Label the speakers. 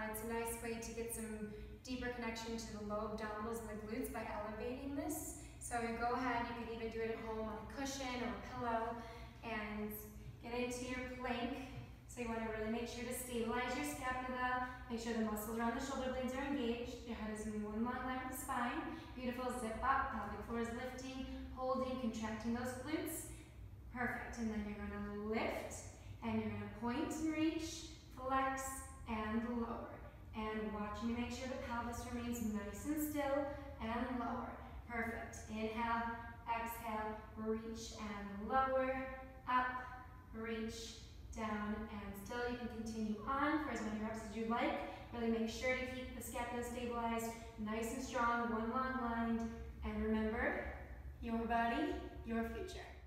Speaker 1: It's a nice way to get some deeper connection to the low abdominals and the glutes by elevating this. So you go ahead, you can even do it at home on a cushion or a pillow and get into your plank. So you want to really make sure to stabilize your scapula, make sure the muscles around the shoulder blades are engaged, your head is in one long line with the spine. Beautiful, zip up, pelvic floor is lifting, holding, contracting those glutes. Perfect, and then you're going to lift, and you're going to point and reach, flex, and lower. And watch me make sure the pelvis remains nice and still, and lower. Perfect, inhale, exhale, reach and lower, up, reach, down, and still. You can continue on for as many reps as you like. Really make sure to keep the scapula stabilized, nice and strong, one long line. And remember, your body, your future.